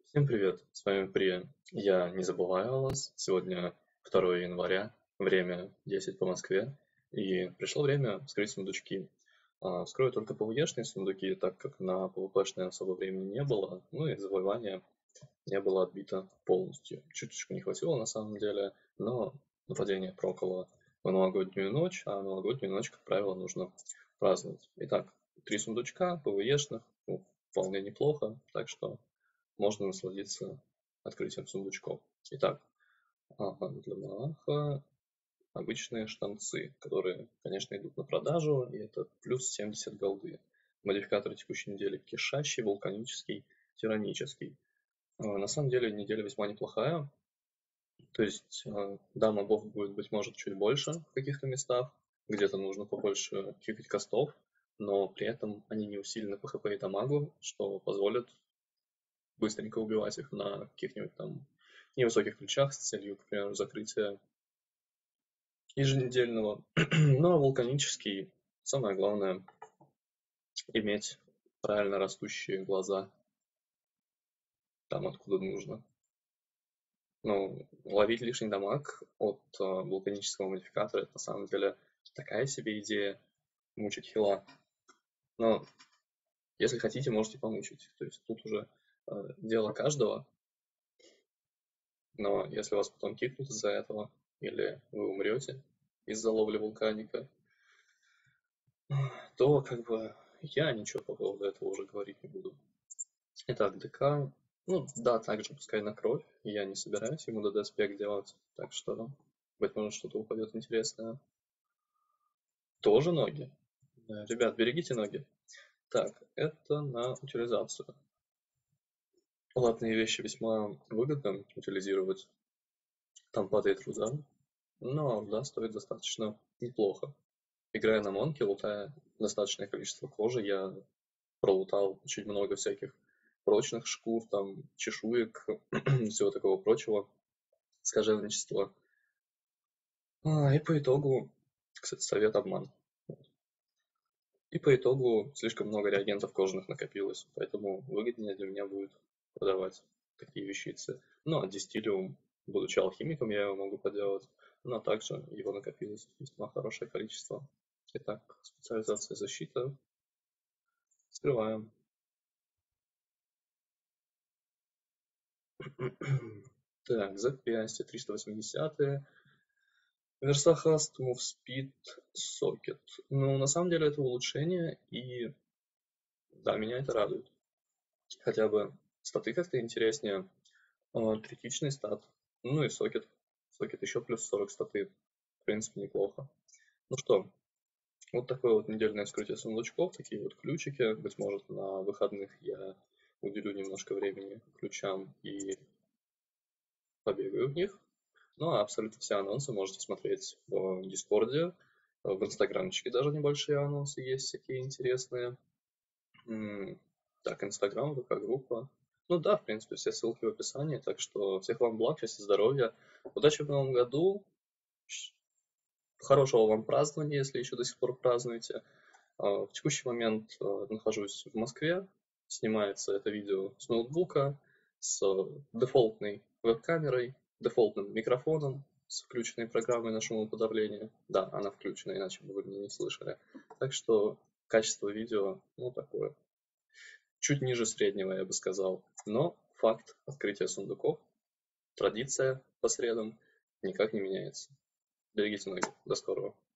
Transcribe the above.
Всем привет, с вами Прия. Я не забываю о вас. Сегодня 2 января, время 10 по Москве, и пришло время вскрыть сундучки. Вскрою только PvE-шные сундуки, так как на PvP-шные особо времени не было, ну и завоевание не было отбито полностью. Чуточку не хватило на самом деле, но нападение проколо в новогоднюю ночь, а новогоднюю ночь, как правило, нужно праздновать. Итак, 3 сундучка PvE-шных, вполне неплохо, так что можно насладиться открытием сундучков. Итак, для монаха обычные штанцы, которые, конечно, идут на продажу, и это плюс 70 голды. Модификатор текущей недели кишащий, вулканический, тиранический. На самом деле неделя весьма неплохая. То есть, да, мобов будет, быть может, чуть больше в каких-то местах, где-то нужно побольше кикать кастов, но при этом они не усилены по хп и дамагу, что позволит быстренько убивать их на каких-нибудь там невысоких ключах с целью, к примеру, закрытия еженедельного. Но вулканический, самое главное, иметь правильно растущие глаза там, откуда нужно. Ну, ловить лишний дамаг от вулканического модификатора, это на самом деле такая себе идея мучить хила. Но если хотите, можете помучить. То есть тут уже дело каждого. Но если вас потом кикнут из-за этого, или вы умрете из-за ловли вулканика, то как бы я ничего по поводу этого уже говорить не буду. Итак, ДК, ну да, также пускай на кровь, я не собираюсь ему ДД спек делать, так что, быть может, что-то упадет интересное. Тоже ноги. Ребят, берегите ноги. Так, это на утилизацию. Латные вещи весьма выгодно утилизировать. Там падает руда, но да, стоит достаточно неплохо. Играя на Монке, лутая достаточное количество кожи, я пролутал очень много всяких прочных шкур, там, чешуек, всего такого прочего, скаженничества. И по итогу, кстати, совет обман. И по итогу слишком много реагентов кожаных накопилось, поэтому выгоднее для меня будет продавать такие вещицы. Ну, а дистиллиум, будучи алхимиком, я его могу поделать, но также его накопилось весьма хорошее количество. Итак, специализация защита. Скрываем. Так, запястье 380. Версахаст, Move Speed, Socket. Ну, на самом деле это улучшение, и да, меня это радует. Хотя бы статы как-то интереснее. Критичный стат. Ну и Socket. Socket еще плюс 40 статы. В принципе, неплохо. Ну что, вот такое вот недельное вскрытие сундучков, такие вот ключики. Быть может, на выходных я уделю немножко времени ключам и побегаю в них. Ну, а абсолютно все анонсы можете смотреть в Дискорде, в Инстаграмчике даже небольшие анонсы есть всякие интересные. Так, Инстаграм, ВК-группа. Ну да, в принципе, все ссылки в описании, так что всех вам благ, счастья, здоровья. Удачи в новом году, хорошего вам празднования, если еще до сих пор празднуете. В текущий момент нахожусь в Москве, снимается это видео с ноутбука, с дефолтной веб-камерой, дефолтным микрофоном, с включенной программой на шумоподавление. Да, она включена, иначе бы вы меня не слышали. Так что качество видео, ну, такое. Чуть ниже среднего, я бы сказал. Но факт открытия сундуков, традиция по средам никак не меняется. Берегите ноги. До скорого.